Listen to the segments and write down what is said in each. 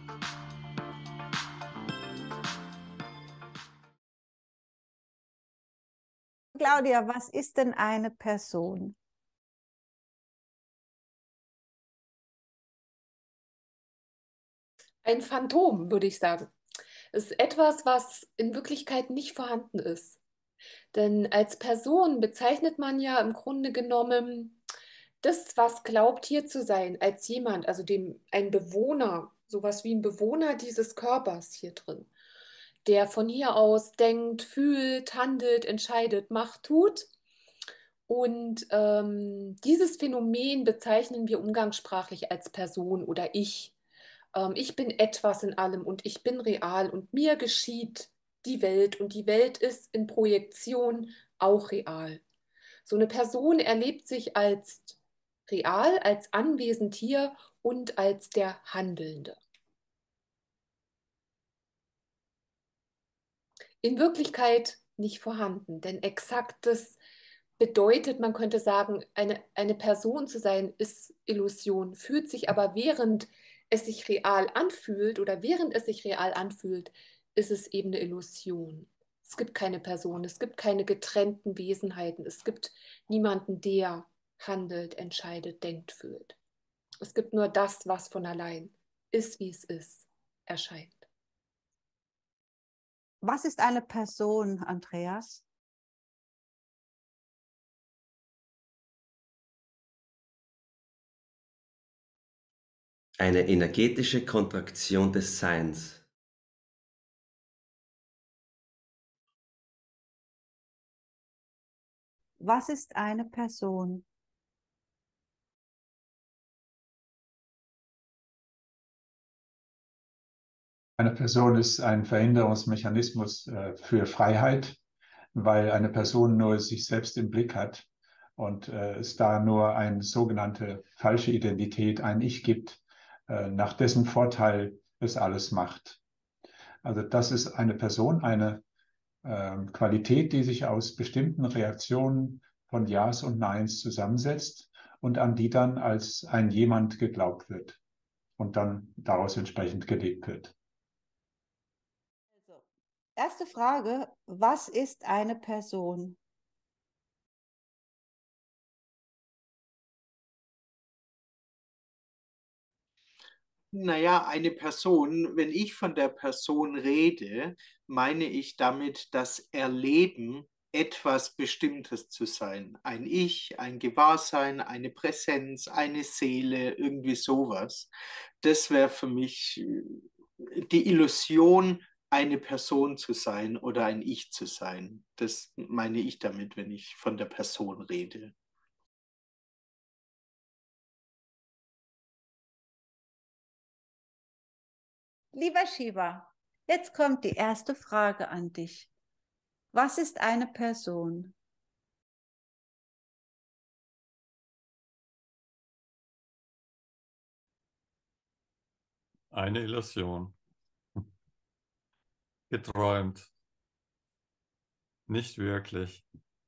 Claudia, was ist denn eine Person? Ein Phantom, würde ich sagen. Es ist etwas, was in Wirklichkeit nicht vorhanden ist. Denn als Person bezeichnet man ja im Grunde genommen das, was glaubt, hier zu sein, als jemand, also ein Bewohner, sowas wie ein Bewohner dieses Körpers hier drin, der von hier aus denkt, fühlt, handelt, entscheidet, macht, tut. Und dieses Phänomen bezeichnen wir umgangssprachlich als Person oder ich. Ich bin etwas in allem und ich bin real und mir geschieht die Welt und die Welt ist in Projektion auch real. So eine Person erlebt sich als real, als anwesend hier und als der Handelnde. In Wirklichkeit nicht vorhanden, denn exaktes bedeutet, man könnte sagen, eine Person zu sein, ist Illusion, fühlt sich aber während es sich real anfühlt oder während es sich real anfühlt, ist es eben eine Illusion. Es gibt keine Person, es gibt keine getrennten Wesenheiten, es gibt niemanden, der handelt, entscheidet, denkt, fühlt. Es gibt nur das, was von allein ist, wie es ist, erscheint. Was ist eine Person, Andreas? Eine energetische Kontraktion des Seins. Was ist eine Person? Eine Person ist ein Verhinderungsmechanismus für Freiheit, weil eine Person nur sich selbst im Blick hat und es da nur eine sogenannte falsche Identität, ein Ich gibt, nach dessen Vorteil es alles macht. Also das ist eine Person, eine Qualität, die sich aus bestimmten Reaktionen von Ja's und Neins zusammensetzt und an die dann als ein Jemand geglaubt wird und dann daraus entsprechend gelebt wird. Also, erste Frage, was ist eine Person? Naja, eine Person, wenn ich von der Person rede, meine ich damit das Erleben, etwas Bestimmtes zu sein. Ein Ich, ein Gewahrsein, eine Präsenz, eine Seele, irgendwie sowas. Das wäre für mich die Illusion, eine Person zu sein oder ein Ich zu sein. Das meine ich damit, wenn ich von der Person rede. Lieber Shiva, jetzt kommt die erste Frage an dich. Was ist eine Person? Eine Illusion. Geträumt. Nicht wirklich.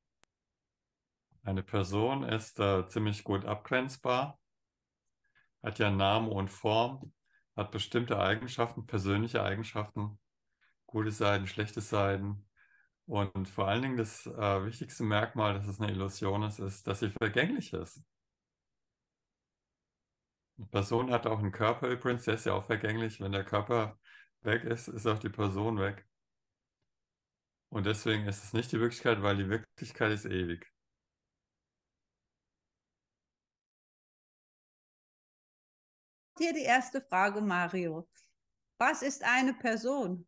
Eine Person ist ziemlich gut abgrenzbar, hat ja Namen und Form, hat bestimmte Eigenschaften, persönliche Eigenschaften, gute Seiten, schlechte Seiten. Und vor allen Dingen das wichtigste Merkmal, dass es eine Illusion ist, dass sie vergänglich ist. Eine Person hat auch einen Körper übrigens, der ist ja auch vergänglich. Wenn der Körper weg ist, ist auch die Person weg. Und deswegen ist es nicht die Wirklichkeit, weil die Wirklichkeit ist ewig. Hier die erste Frage, Mario. Was ist eine Person?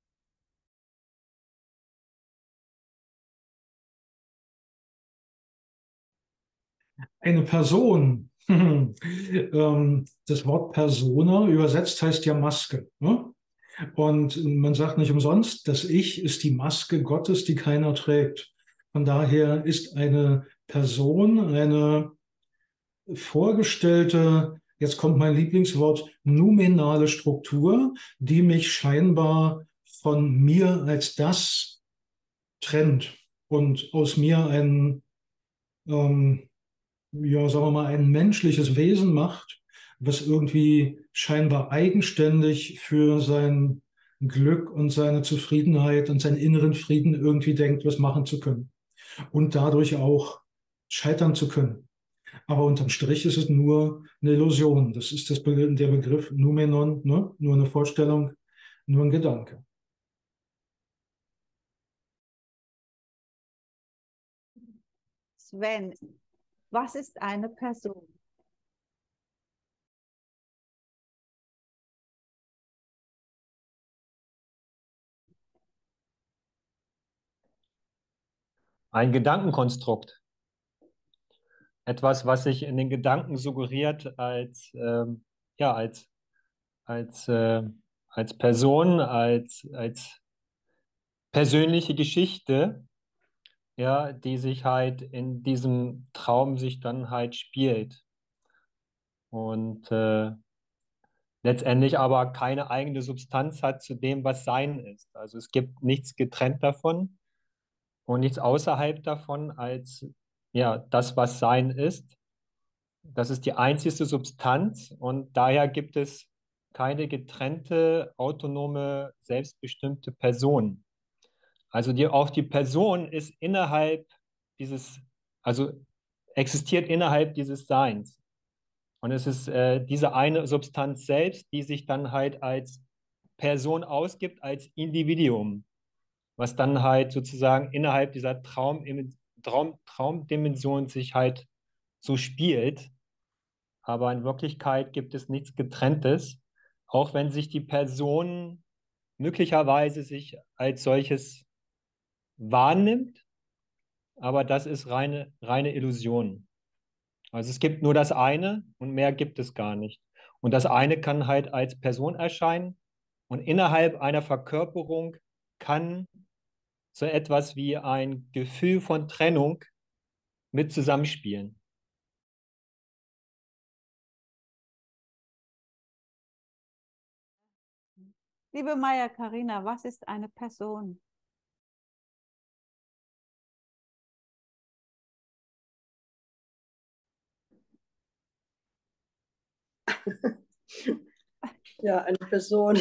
Eine Person. Das Wort Persona übersetzt heißt ja Maske. Ne? Und man sagt nicht umsonst, das Ich ist die Maske Gottes, die keiner trägt. Von daher ist eine Person eine vorgestellte, jetzt kommt mein Lieblingswort, numinale Struktur, die mich scheinbar von mir als das trennt und aus mir ein, ja, sagen wir mal, ein menschliches Wesen macht, was irgendwie scheinbar eigenständig für sein Glück und seine Zufriedenheit und seinen inneren Frieden irgendwie denkt, was machen zu können und dadurch auch scheitern zu können. Aber unterm Strich ist es nur eine Illusion. Das ist der Begriff Noumenon, ne? Nur eine Vorstellung, nur ein Gedanke. Sven, was ist eine Person? Ein Gedankenkonstrukt. Etwas, was sich in den Gedanken suggeriert ja, als, äh, als Person, als persönliche Geschichte, ja, die sich halt in diesem Traum sich dann halt spielt. Und letztendlich aber keine eigene Substanz hat zu dem, was Sein ist. Also es gibt nichts getrennt davon und nichts außerhalb davon als ja, das, was Sein ist. Das ist die einzige Substanz und daher gibt es keine getrennte, autonome, selbstbestimmte Person. Also auch die Person ist innerhalb dieses, also existiert innerhalb dieses Seins. Und es ist diese eine Substanz selbst, die sich dann halt als Person ausgibt, als Individuum, was dann halt sozusagen innerhalb dieser Traumdimension sich halt so spielt. Aber in Wirklichkeit gibt es nichts Getrenntes, auch wenn sich die Person möglicherweise sich als solches wahrnimmt, aber das ist reine Illusion. Also es gibt nur das eine und mehr gibt es gar nicht. Und das eine kann halt als Person erscheinen und innerhalb einer Verkörperung kann so etwas wie ein Gefühl von Trennung mit zusammenspielen. Liebe Maja Karina, was ist eine Person? Ja, eine Person.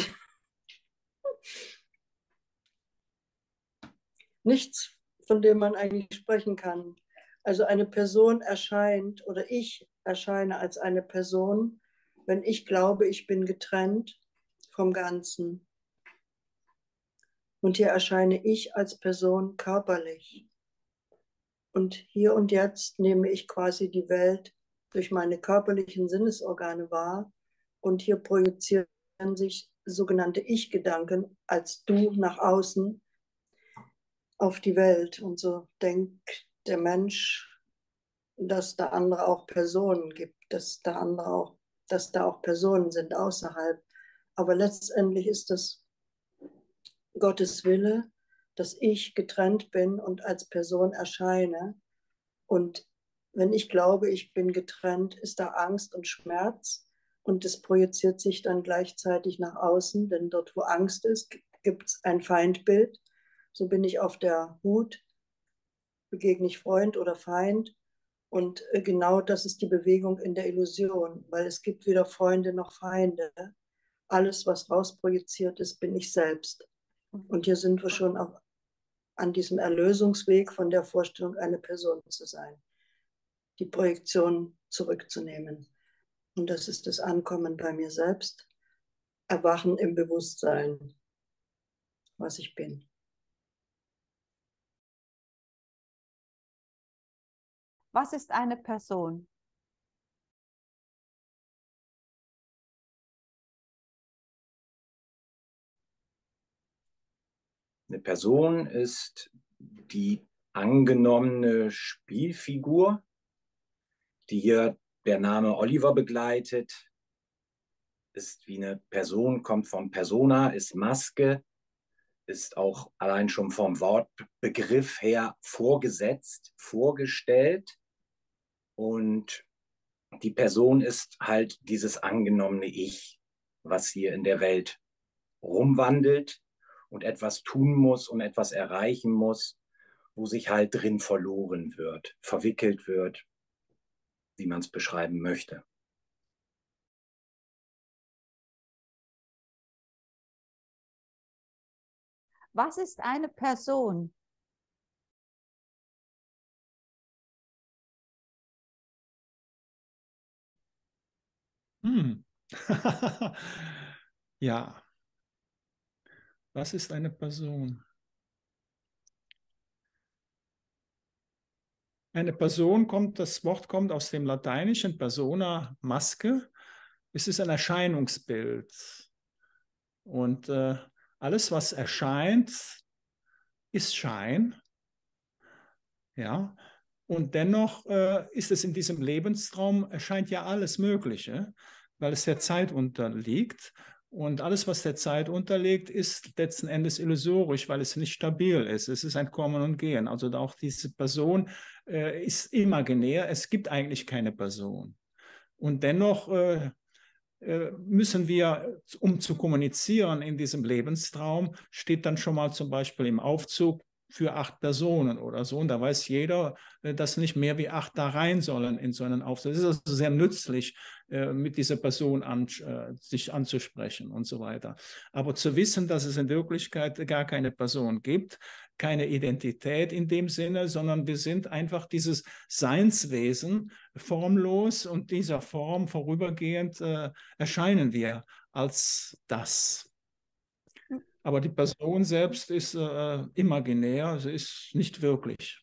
Nichts, von dem man eigentlich sprechen kann. Also eine Person erscheint oder ich erscheine als eine Person, wenn ich glaube, ich bin getrennt vom Ganzen. Und hier erscheine ich als Person körperlich. Und hier und jetzt nehme ich quasi die Welt durch meine körperlichen Sinnesorgane wahr. Und hier projizieren sich sogenannte Ich-Gedanken als Du nach außen auf die Welt. Und so denkt der Mensch, dass da andere auch Personen gibt, dass da auch Personen sind außerhalb. Aber letztendlich ist das Gottes Wille, dass ich getrennt bin und als Person erscheine. Und wenn ich glaube, ich bin getrennt, ist da Angst und Schmerz. Und das projiziert sich dann gleichzeitig nach außen, denn dort, wo Angst ist, gibt es ein Feindbild. So bin ich auf der Hut, begegne ich Freund oder Feind. Und genau das ist die Bewegung in der Illusion, weil es gibt weder Freunde noch Feinde. Alles, was rausprojiziert ist, bin ich selbst. Und hier sind wir schon auch an diesem Erlösungsweg von der Vorstellung, eine Person zu sein, die Projektion zurückzunehmen. Und das ist das Ankommen bei mir selbst, Erwachen im Bewusstsein, was ich bin. Was ist eine Person? Eine Person ist die angenommene Spielfigur, die hier der Name Oliver begleitet, ist wie eine Person, kommt von Persona, ist Maske, ist auch allein schon vom Wortbegriff her vorgesetzt, vorgestellt. Und die Person ist halt dieses angenommene Ich, was hier in der Welt rumwandelt und etwas tun muss und etwas erreichen muss, wo sich halt drin verloren wird, verwickelt wird, wie man es beschreiben möchte. Was ist eine Person? Ja, was ist eine Person? Eine Person das Wort kommt aus dem Lateinischen persona, Maske. Es ist ein Erscheinungsbild. Und alles, was erscheint, ist Schein. Ja. Und dennoch ist es in diesem Lebensraum, erscheint ja alles Mögliche, weil es der Zeit unterliegt. Und alles, was der Zeit unterliegt, ist letzten Endes illusorisch, weil es nicht stabil ist. Es ist ein Kommen und Gehen. Also auch diese Person ist imaginär. Es gibt eigentlich keine Person. Und dennoch müssen wir, um zu kommunizieren in diesem Lebenstraum, steht dann schon mal zum Beispiel im Aufzug für 8 Personen oder so. Und da weiß jeder, dass nicht mehr wie 8 da rein sollen in so einen Aufzug. Es ist also sehr nützlich, mit dieser Person sich anzusprechen und so weiter. Aber zu wissen, dass es in Wirklichkeit gar keine Person gibt, keine Identität in dem Sinne, sondern wir sind einfach dieses Seinswesen, formlos, und dieser Form vorübergehend erscheinen wir als das. Aber die Person selbst ist imaginär, sie ist nicht wirklich.